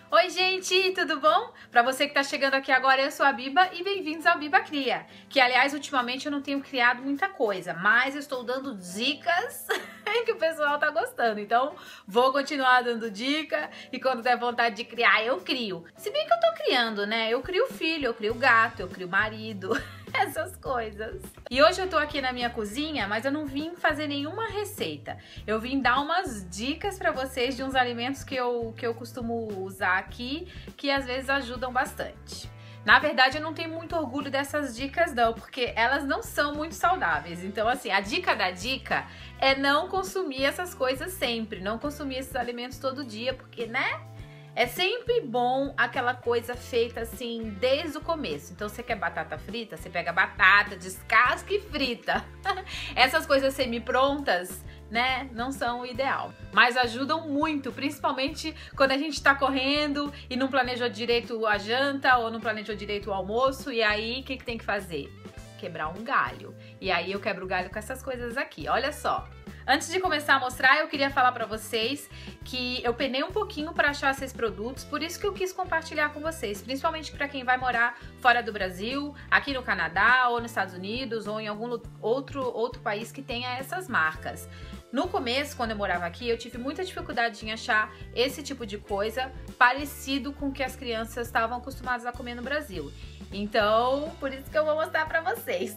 Oi gente, tudo bom? Pra você que tá chegando aqui agora, eu sou a Biba e bem-vindos ao Biba Cria. Que aliás, ultimamente eu não tenho criado muita coisa, mas eu estou dando dicas que o pessoal tá gostando. Então, vou continuar dando dica e quando der vontade de criar, eu crio. Se bem que eu tô criando, né? Eu crio filho, eu crio gato, eu crio marido, essas coisas. E hoje eu tô aqui na minha cozinha, mas eu não vim fazer nenhuma receita. Eu vim dar umas dicas pra vocês de uns alimentos que eu costumo usar aqui, que às vezes ajudam bastante. Na verdade, eu não tenho muito orgulho dessas dicas não, porque elas não são muito saudáveis. Então, assim, a dica da dica é não consumir essas coisas sempre, não consumir esses alimentos todo dia, porque, né? É sempre bom aquela coisa feita assim desde o começo. Então, você quer batata frita? Você pega a batata, descasca e frita. Essas coisas semi-prontas, né, não são o ideal. Mas ajudam muito, principalmente quando a gente tá correndo e não planejou direito a janta ou não planejou direito o almoço. E aí, o que tem que fazer? Quebrar um galho. E aí eu quebro o galho com essas coisas aqui, olha só. Antes de começar a mostrar, eu queria falar pra vocês que eu penei um pouquinho pra achar esses produtos, por isso que eu quis compartilhar com vocês, principalmente pra quem vai morar fora do Brasil, aqui no Canadá, ou nos Estados Unidos, ou em algum outro país que tenha essas marcas. No começo, quando eu morava aqui, eu tive muita dificuldade em achar esse tipo de coisa parecido com o que as crianças estavam acostumadas a comer no Brasil. Então, por isso que eu vou mostrar pra vocês.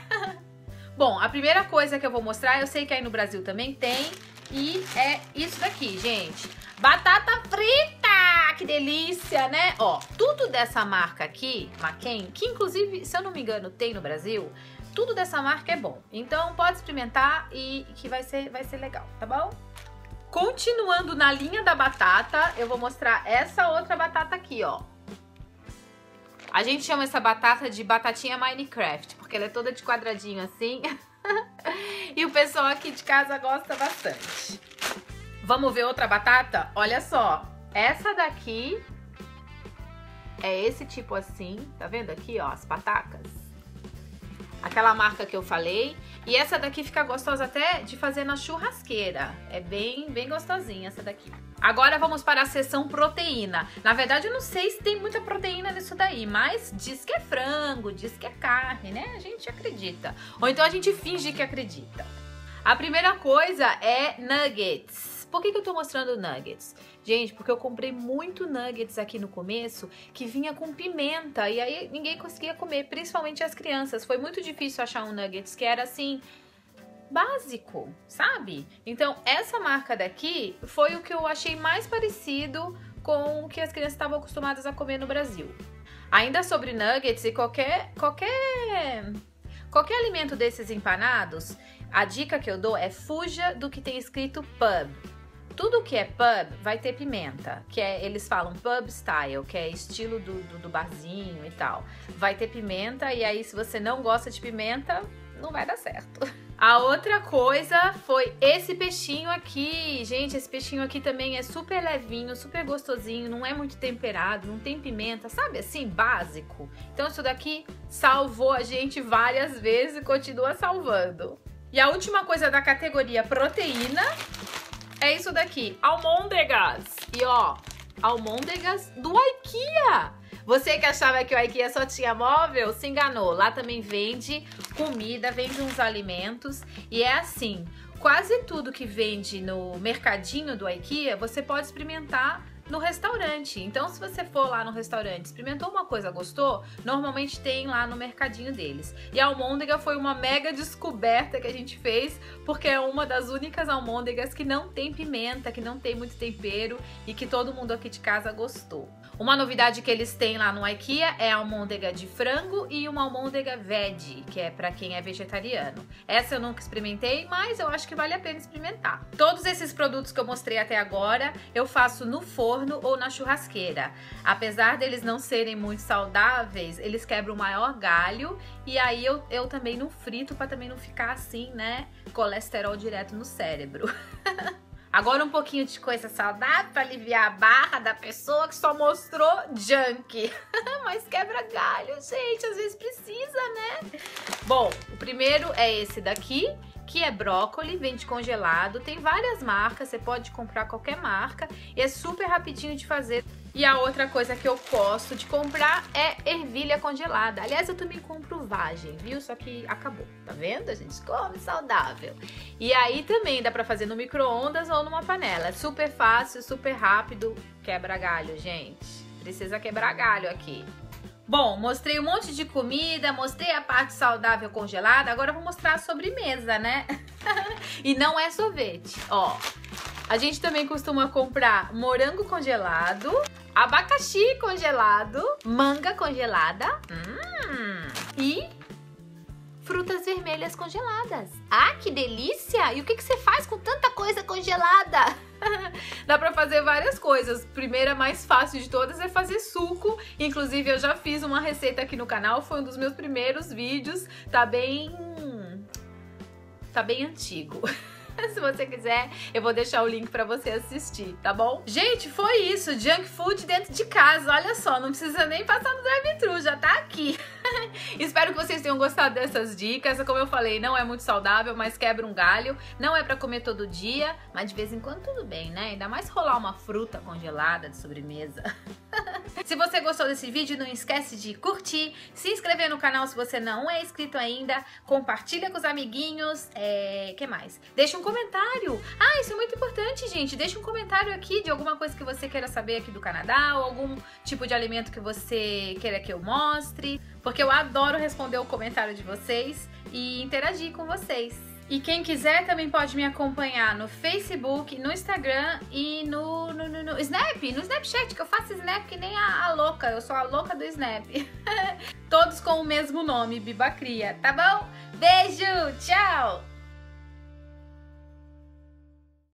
Bom, a primeira coisa que eu vou mostrar, eu sei que aí no Brasil também tem, e é isso daqui, gente. Batata frita! Que delícia, né? Ó, tudo dessa marca aqui, McCain, que inclusive, se eu não me engano, tem no Brasil, tudo dessa marca é bom. Então pode experimentar e que vai ser legal, tá bom? Continuando na linha da batata, eu vou mostrar essa outra batata aqui, ó. A gente chama essa batata de batatinha Minecraft, porque ela é toda de quadradinho assim. E o pessoal aqui de casa gosta bastante. Vamos ver outra batata? Olha só, essa daqui é esse tipo assim, tá vendo aqui, ó, as patacas? Aquela marca que eu falei. E essa daqui fica gostosa até de fazer na churrasqueira. É bem gostosinha essa daqui. Agora vamos para a seção proteína. Na verdade, eu não sei se tem muita proteína nisso daí, mas diz que é frango, diz que é carne, né? A gente acredita. Ou então a gente finge que acredita. A primeira coisa é nuggets. Por que eu tô mostrando nuggets? Gente, porque eu comprei muito nuggets aqui no começo que vinha com pimenta e aí ninguém conseguia comer, principalmente as crianças. Foi muito difícil achar um nuggets que era assim, básico, sabe? Então, essa marca daqui foi o que eu achei mais parecido com o que as crianças estavam acostumadas a comer no Brasil. Ainda sobre nuggets e qualquer alimento desses empanados, a dica que eu dou é fuja do que tem escrito pub. Tudo que é pub vai ter pimenta, que é, eles falam pub style, que é estilo do barzinho e tal. Vai ter pimenta e aí se você não gosta de pimenta, não vai dar certo. A outra coisa foi esse peixinho aqui. Gente, esse peixinho aqui também é super levinho, super gostosinho, não é muito temperado, não tem pimenta, sabe assim, básico. Então isso daqui salvou a gente várias vezes e continua salvando. E a última coisa da categoria proteína é isso daqui, almôndegas. E ó, almôndegas do IKEA. Você que achava que o IKEA só tinha móvel, se enganou. Lá também vende comida, vende uns alimentos. E é assim, quase tudo que vende no mercadinho do IKEA, você pode experimentar no restaurante. Então, se você for lá no restaurante, experimentou uma coisa, gostou? Normalmente tem lá no mercadinho deles. E a almôndega foi uma mega descoberta que a gente fez, porque é uma das únicas almôndegas que não tem pimenta, que não tem muito tempero e que todo mundo aqui de casa gostou. Uma novidade que eles têm lá no IKEA é a almôndega de frango e uma almôndega veggie, que é pra quem é vegetariano. Essa eu nunca experimentei, mas eu acho que vale a pena experimentar. Todos esses produtos que eu mostrei até agora, eu faço no forno ou na churrasqueira. Apesar deles não serem muito saudáveis, eles quebram o maior galho e aí eu também não frito pra também não ficar assim, né, colesterol direto no cérebro. Agora um pouquinho de coisa saudável para aliviar a barra da pessoa que só mostrou junk. Mas quebra galho, gente, às vezes precisa, né? Bom, o primeiro é esse daqui, que é brócolis, vende congelado. Tem várias marcas, você pode comprar qualquer marca e é super rapidinho de fazer. E a outra coisa que eu gosto de comprar é ervilha congelada. Aliás, eu também compro vagem, viu? Só que acabou, tá vendo? A gente come saudável. E aí também dá pra fazer no micro-ondas ou numa panela. É super fácil, super rápido. Quebra galho, gente. Precisa quebrar galho aqui. Bom, mostrei um monte de comida, mostrei a parte saudável congelada. Agora eu vou mostrar a sobremesa, né? E não é sorvete, ó. A gente também costuma comprar morango congelado, abacaxi congelado, manga congelada e frutas vermelhas congeladas. Ah, que delícia! E o que você faz com tanta coisa congelada? Dá pra fazer várias coisas. Primeira, mais fácil de todas é fazer suco. Inclusive, eu já fiz uma receita aqui no canal, foi um dos meus primeiros vídeos. Tá bem antigo. Se você quiser, eu vou deixar o link pra você assistir, tá bom? Gente, foi isso, junk food dentro de casa, olha só, não precisa nem passar no drive-thru, já tá aqui. Espero que vocês tenham gostado dessas dicas. Como eu falei, não é muito saudável, mas quebra um galho. Não é pra comer todo dia, mas de vez em quando tudo bem, né? Ainda mais rolar uma fruta congelada de sobremesa. Se você gostou desse vídeo, não esquece de curtir, se inscrever no canal se você não é inscrito ainda, compartilha com os amiguinhos, que mais? Deixa um comentário. Ah, isso é muito importante, gente. Deixa um comentário aqui de alguma coisa que você queira saber aqui do Canadá, ou algum tipo de alimento que você queira que eu mostre, porque eu adoro responder o comentário de vocês e interagir com vocês. E quem quiser também pode me acompanhar no Facebook, no Instagram e no Snapchat, que eu faço Snap que nem a louca, eu sou a louca do Snap. Todos com o mesmo nome, Biba Cria, tá bom? Beijo, tchau!